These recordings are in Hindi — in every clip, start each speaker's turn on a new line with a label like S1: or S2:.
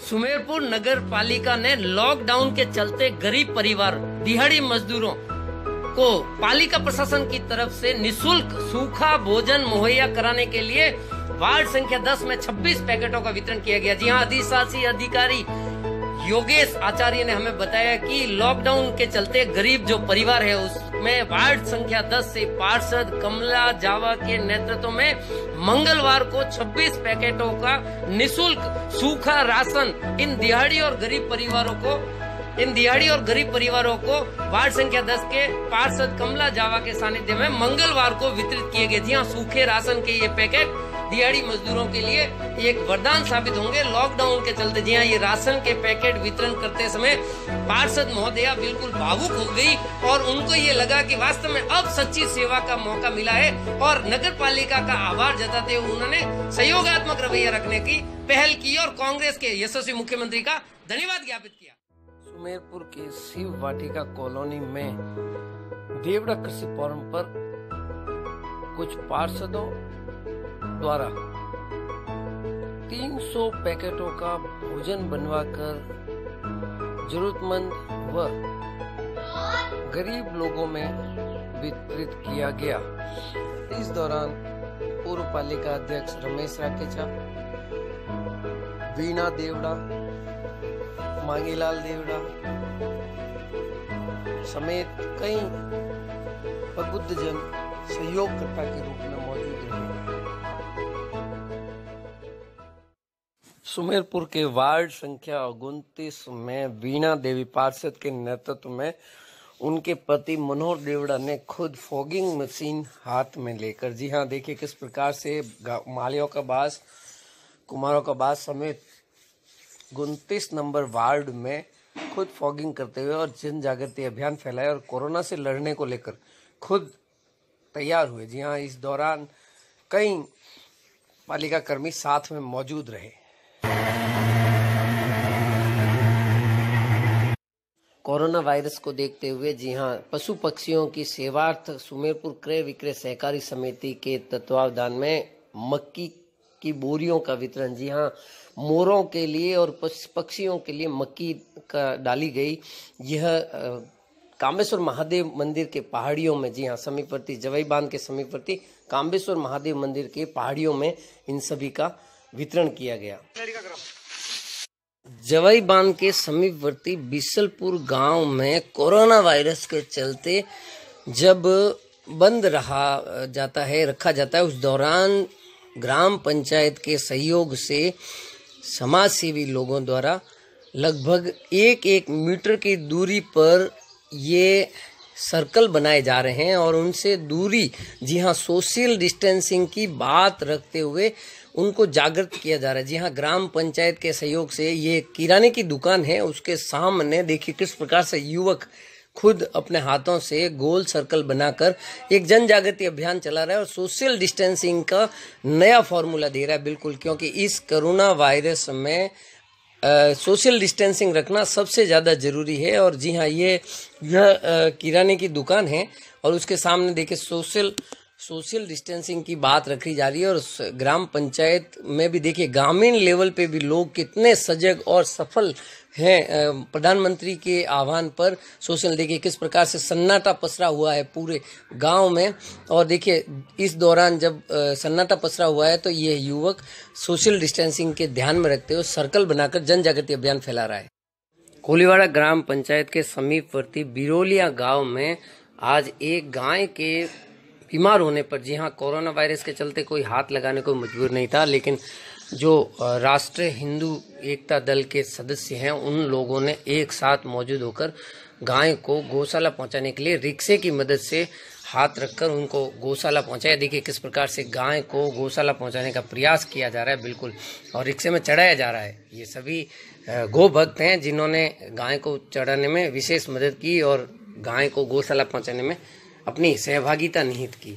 S1: सुमेरपुर नगर पालिका ने लॉकडाउन के चलते गरीब परिवार दिहाड़ी मजदूरों को पालिका प्रशासन की तरफ से निशुल्क सूखा भोजन मुहैया कराने के लिए वार्ड संख्या 10 में 26 पैकेटों का वितरण किया गया। जी हां, अधिशासी अधिकारी योगेश आचार्य ने हमें बताया कि लॉकडाउन के चलते गरीब जो परिवार है उसमें वार्ड संख्या 10 से पार्षद कमला जावा के नेतृत्व में मंगलवार को 26 पैकेटों का निशुल्क सूखा राशन इन दिहाड़ी और गरीब परिवारों को वार्ड संख्या 10 के पार्षद कमला जावा के सानिध्य में मंगलवार को वितरित किए गए। जी हाँ, सूखे राशन के ये पैकेट दिहाड़ी मजदूरों के लिए एक वरदान साबित होंगे लॉकडाउन के चलते। जी हाँ, ये राशन के पैकेट वितरण करते समय पार्षद महोदया बिल्कुल भावुक हो गई और उनको ये लगा कि वास्तव में अब सच्ची सेवा का मौका मिला है और नगर पालिका का आभार जताते हुए उन्होंने सहयोगात्मक रवैया रखने की पहल की और कांग्रेस के यशस्वी मुख्यमंत्री का धन्यवाद ज्ञापित किया। सुमेरपुर के शिव वाटिका कॉलोनी में देवड़ा कृषि फोरम पर कुछ पार्षदों द्वारा 300 पैकेटों का भोजन बनवाकर जरूरतमंद व गरीब लोगों में वितरित किया गया। इस दौरान पूर्व पालिका अध्यक्ष रमेश राकेचा, वीणा देवड़ा, मांगीलाल देवड़ा समेत कई प्रबुद्ध जन सहयोगकर्ता के रूप में मौजूद रहे। सुमेरपुर के वार्ड संख्या 29 में वीणा देवी पार्षद के नेतृत्व में उनके पति मनोहर देवड़ा ने खुद फॉगिंग मशीन हाथ में लेकर, जी हाँ, देखिए किस प्रकार से मालियों का बास, कुमारों का बास समेत 29 नंबर वार्ड में खुद फॉगिंग करते हुए और जन जागृति अभियान फैलाए और कोरोना से लड़ने को लेकर खुद तैयार हुए। जी हाँ, इस दौरान कई पालिका कर्मी साथ में मौजूद रहे। कोरोना वायरस को देखते हुए जी हाँ, पशु पक्षियों की सेवार्थ सुमेरपुर क्रय विक्रय सहकारी समिति के तत्वावधान में मक्की की बोरियों का वितरण, जी हाँ, मोरों के लिए और पक्षियों के लिए मक्की का डाली गई। यह काम्बेश्वर महादेव मंदिर के पहाड़ियों में, जी हाँ, समीपवर्ती जवई बांध के समीपवर्ती काम्बेश्वर महादेव मंदिर के पहाड़ियों में इन सभी का वितरण किया गया। जवई बांध के समीपवर्ती बिसलपुर गांव में कोरोना वायरस के चलते जब बंद रखा जाता है उस दौरान ग्राम पंचायत के सहयोग से समाज सेवी लोगों द्वारा लगभग 1-1 मीटर की दूरी पर ये सर्कल बनाए जा रहे हैं और उनसे दूरी, जी हाँ, सोशल डिस्टेंसिंग की बात रखते हुए उनको जागृत किया जा रहा है। जी हाँ, ग्राम पंचायत के सहयोग से ये किराने की दुकान है, उसके सामने देखिए किस प्रकार से युवक खुद अपने हाथों से गोल सर्कल बनाकर एक जन जागृति अभियान चला रहा है और सोशल डिस्टेंसिंग का नया फॉर्मूला दे रहा है। बिल्कुल, क्योंकि इस कोरोना वायरस में सोशल डिस्टेंसिंग रखना सबसे ज़्यादा जरूरी है। और जी हाँ, यह किराने की दुकान है और उसके सामने देखिए सोशल डिस्टेंसिंग की बात रखी जा रही है। और ग्राम पंचायत में भी देखिए ग्रामीण लेवल पे भी लोग कितने सजग और सफल हैं। प्रधानमंत्री के आह्वान पर सोशल, देखिए किस प्रकार से सन्नाटा पसरा हुआ है पूरे गांव में। और देखिए इस दौरान जब सन्नाटा पसरा हुआ है तो ये युवक सोशल डिस्टेंसिंग के ध्यान में रखते हुए सर्कल बनाकर जन जागृति अभियान फैला रहा है। कोलीवाड़ा ग्राम पंचायत के समीपवर्ती बिरोलिया गाँव में आज एक गाय के बीमार होने पर, जी हाँ, कोरोना वायरस के चलते कोई हाथ लगाने को मजबूर नहीं था, लेकिन जो राष्ट्रीय हिंदू एकता दल के सदस्य हैं उन लोगों ने एक साथ मौजूद होकर गाय को गौशाला पहुंचाने के लिए रिक्शे की मदद से हाथ रखकर उनको गौशाला पहुंचाया। देखिए किस प्रकार से गाय को गौशाला पहुंचाने का प्रयास किया जा रहा है, बिल्कुल, और रिक्शे में चढ़ाया जा रहा है। ये सभी गौ भक्त हैं जिन्होंने गाय को चढ़ाने में विशेष मदद की और गाय को गौशाला पहुंचाने में अपनी सहभागिता निहित की।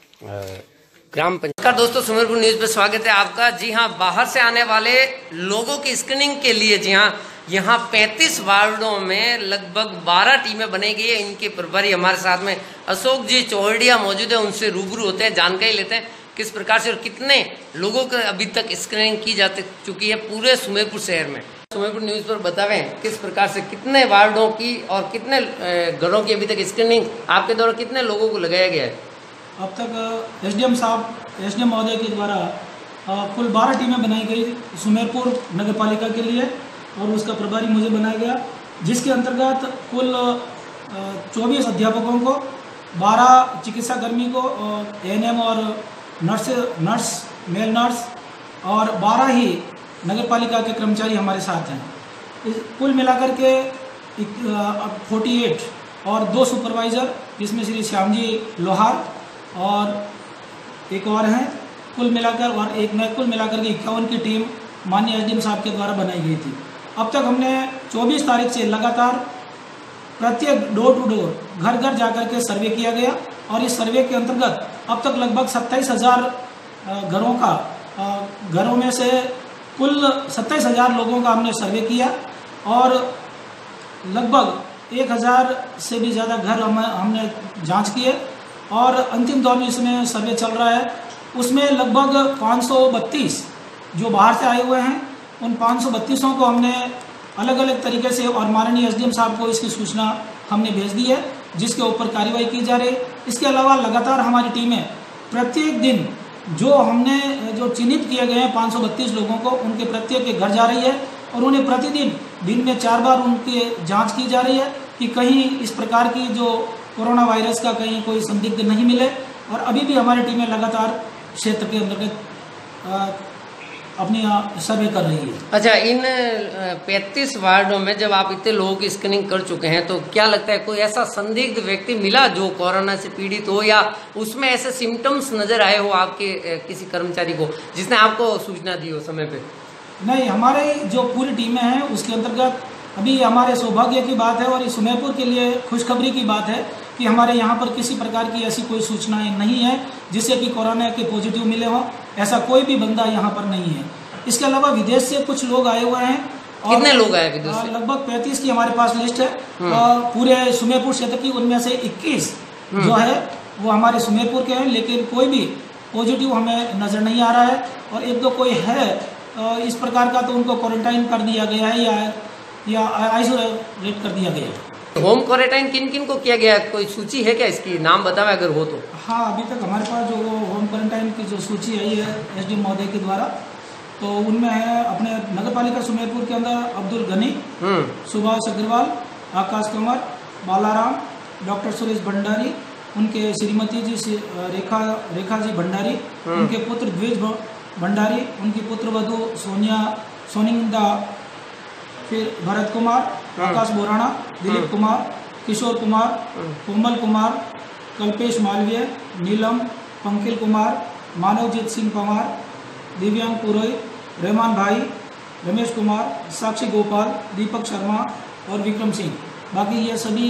S1: ग्राम पंचायत दोस्तों, सुमेरपुर न्यूज पे स्वागत है आपका। जी हाँ, बाहर से आने वाले लोगों की स्क्रीनिंग के लिए, जी हाँ, यहाँ 35 वार्डों में लगभग 12 टीमें बनाई गई है। इनके प्रभारी हमारे साथ में अशोक जी चौहड़िया मौजूद है, उनसे रूबरू होते हैं, जानकारी लेते हैं किस प्रकार से और कितने लोगों को अभी तक स्क्रीनिंग की जा चुकी है पूरे सुमेरपुर शहर में। सुमेरपुर न्यूज पर बतावें किस प्रकार से कितने वार्डों की और कितने घरों की अभी तक स्क्रीनिंग आपके द्वारा कितने लोगों को लगाया गया है?
S2: अब तक एसडीएम महोदय के द्वारा कुल 12 टीमें बनाई गई सुमेरपुर नगर पालिका के लिए और उसका प्रभारी मुझे बनाया गया, जिसके अंतर्गत कुल 24 अध्यापकों को, 12 चिकित्सा कर्मी को, एएनएम और नर्स मेल नर्स और 12 ही नगर पालिका के कर्मचारी हमारे साथ हैं। कुल मिलाकर के 48 और 2 सुपरवाइज़र, जिसमें श्री श्याम जी लोहार और एक और हैं, कुल मिलाकर के 51 की टीम माननीय एसडीएम साहब के द्वारा बनाई गई थी। अब तक हमने 24 तारीख से लगातार प्रत्येक डोर टू डोर, घर घर जाकर के सर्वे किया गया और इस सर्वे के अंतर्गत अब तक लगभग 27,000 घरों में से कुल 27,000 लोगों का हमने सर्वे किया और लगभग 1,000 से भी ज़्यादा घर हमने जांच किए और अंतिम दौर में इसमें सर्वे चल रहा है। उसमें लगभग 532 जो बाहर से आए हुए हैं, उन 532 को हमने अलग अलग तरीके से और माननीय एसडीएम साहब को इसकी सूचना हमने भेज दी है, जिसके ऊपर कार्रवाई की जा रही है। इसके अलावा लगातार हमारी टीमें प्रत्येक दिन जो चिन्हित किए गए हैं 532 लोगों को, उनके प्रत्येक के घर जा रही है और उन्हें प्रतिदिन दिन में 4 बार उनकी जांच की जा रही है कि कहीं इस प्रकार की जो कोरोना वायरस का कहीं कोई संदिग्ध नहीं मिले। और अभी भी हमारी टीमें लगातार क्षेत्र के अंतर्गत अपनी सर्वे कर रही है।
S1: अच्छा, इन 35 वार्डों में जब आप इतने लोगों की स्क्रीनिंग कर चुके हैं तो क्या लगता है कोई ऐसा संदिग्ध व्यक्ति मिला जो कोरोना से पीड़ित हो या उसमें ऐसे सिम्टम्स नजर आए हो आपके किसी कर्मचारी को जिसने आपको सूचना दी हो समय पे?
S2: नहीं, हमारे जो पूरी टीमें हैं उसके अंतर्गत अभी हमारे सौभाग्य की बात है और इस सुमेरपुर के लिए खुशखबरी की बात है कि हमारे यहाँ पर किसी प्रकार की ऐसी कोई सूचनाएं नहीं है जिससे कि कोरोना के पॉजिटिव मिले हों। ऐसा कोई भी बंदा यहाँ पर नहीं है। इसके अलावा विदेश से कुछ लोग आए हुए हैं।
S1: कितने लोग आए विदेश से?
S2: लगभग 35 की हमारे पास लिस्ट है पूरे सुमेरपुर क्षेत्र की। उनमें से 21 जो है वो हमारे सुमेरपुर के हैं, लेकिन कोई भी पॉजिटिव हमें नजर नहीं आ रहा है। और 1-2 कोई है इस प्रकार का तो उनको क्वारंटाइन कर दिया गया है या आइसोलेट कर दिया गया है।
S1: होम क्वारंटाइन किन किन को किया गया है? कोई सूची है क्या इसकी? नाम बताएं अगर हो तो।
S2: हाँ, अभी तक हमारे पास जो होम क्वारंटाइन की जो सूची आई है एसडीएम महोदय के द्वारा, तो उनमें है अपने नगर पालिका सुमेरपुर के अंदर अब्दुल गनी, सुभाष अग्रवाल, आकाश कंवर, बालाराम, डॉक्टर सुरेश भंडारी, उनके श्रीमती जी रेखा जी भंडारी, उनके पुत्र द्विज भंडारी, उनकी पुत्र वधू सोनिंदा, फिर भरत कुमार, आकाश बोराणा, दिलीप कुमार, किशोर कुमार, कोमल कुमार, कल्पेश मालवीय, नीलम, पंकिल कुमार, मानवजीत सिंह पंवार, दिव्यांग पुरोहित, रहमान भाई, रमेश कुमार, साक्षी गोपाल, दीपक शर्मा और विक्रम सिंह। बाकी ये सभी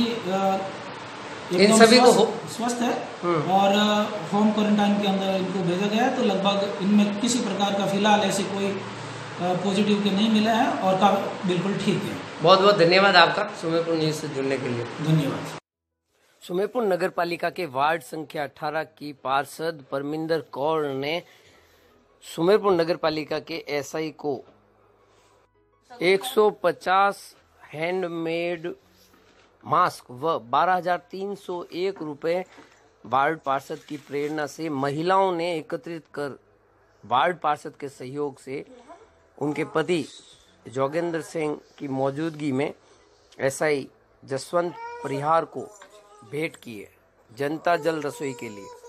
S1: इन सभी को
S2: स्वस्थ है और होम क्वारंटाइन के अंदर इनको भेजा गया है। तो लगभग इनमें किसी प्रकार का फिलहाल ऐसे कोई पॉजिटिव के नहीं मिले हैं और का बिल्कुल ठीक है।
S1: बहुत बहुत धन्यवाद आपका सुमेरपुर न्यूज से जुड़ने के लिए।
S2: धन्यवाद।
S1: सुमेरपुर नगर पालिका के वार्ड संख्या 18 की पार्षद परमिंदर कौर ने सुमेरपुर नगर पालिका के एसआई को 150 हैंडमेड मास्क व 12,301 रुपये वार्ड पार्षद की प्रेरणा से महिलाओं ने एकत्रित कर वार्ड पार्षद के सहयोग से उनके पति जोगेंद्र सिंह की मौजूदगी में एसआई जसवंत परिहार को भेंट की है जनता जल रसोई के लिए।